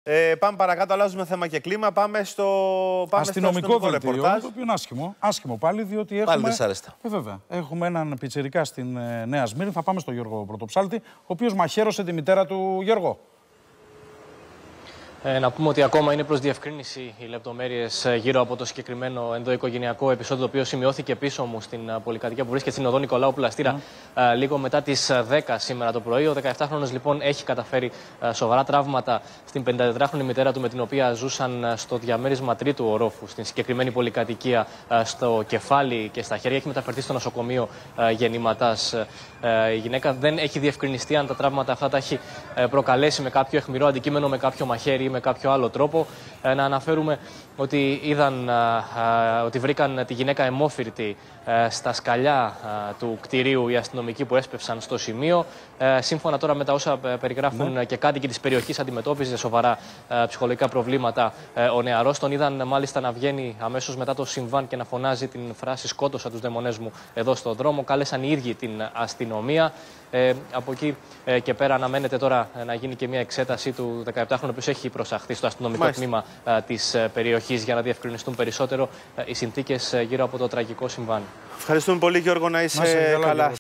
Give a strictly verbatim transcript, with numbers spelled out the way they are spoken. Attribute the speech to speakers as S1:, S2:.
S1: Ε, πάμε παρακάτω, αλλάζουμε θέμα και κλίμα. Πάμε στο, πάμε
S2: αστυνομικό,
S1: στο αστυνομικό
S2: δελτίο,
S1: ρεπορτάζ.
S2: το οποίο είναι άσχημο. Άσχημο πάλι, διότι έχουμε.
S1: Πάλι δυσάρεστα.
S2: Ε, βέβαια. Έχουμε έναν πιτσιρικά στην ε, Νέα Σμύρνη. Θα πάμε στο Γιώργο Πρωτοψάλτη, ο οποίος μαχαίρωσε τη μητέρα του. Γιώργο.
S3: Ε, να πούμε ότι ακόμα είναι προς διευκρίνηση οι λεπτομέρειες γύρω από το συγκεκριμένο ενδοοικογενειακό επεισόδιο, το οποίο σημειώθηκε πίσω μου στην πολυκατοικία που βρίσκεται στην οδό Νικολάου Πλαστήρα mm. ε, λίγο μετά τις δέκα σήμερα το πρωί. Ο δεκαεφτάχρονος λοιπόν έχει καταφέρει ε, σοβαρά τραύματα στην πενηντατετράχρονη μητέρα του, με την οποία ζούσαν στο διαμέρισμα τρίτου ορόφου στην συγκεκριμένη πολυκατοικία, ε, στο κεφάλι και στα χέρια. Έχει μεταφερθεί στο νοσοκομείο ε, γεννηματάς. Ε, η γυναίκα δεν έχει διευκρινιστεί αν τα τραύματα αυτά τα έχει ε, προκαλέσει με κάποιο αιχμηρό αντικείμενο, με κάποιο μαχαίρι με κάποιο άλλο τρόπο. Ε, να αναφέρουμε ότι είδαν, α, α, ότι βρήκαν τη γυναίκα αιμόφυρτη α, στα σκαλιά α, του κτηρίου οι αστυνομικοί που έσπευσαν στο σημείο. Ε, σύμφωνα τώρα με τα όσα περιγράφουν ναι. και κάτοικοι της περιοχής, αντιμετώπιζε σοβαρά α, ψυχολογικά προβλήματα ε, ο νεαρός. Τον είδαν μάλιστα να βγαίνει αμέσως μετά το συμβάν και να φωνάζει την φράση «Σκότωσα τους δαιμονές μου» εδώ στον δρόμο. Κάλεσαν οι ίδιοι την αστυνομία. Ε, από εκεί ε, και πέρα αναμένεται τώρα ε, να γίνει και μια εξέταση του δεκαεπτάχρονου, ο οποίος έχει προσαχθεί στο αστυνομικό Μάλιστα. τμήμα ε, της ε, περιοχής, για να διευκρινιστούν περισσότερο ε, οι συνθήκες ε, γύρω από το τραγικό συμβάν.
S1: Ευχαριστούμε πολύ, Γιώργο, να είσαι, να είσαι καλά.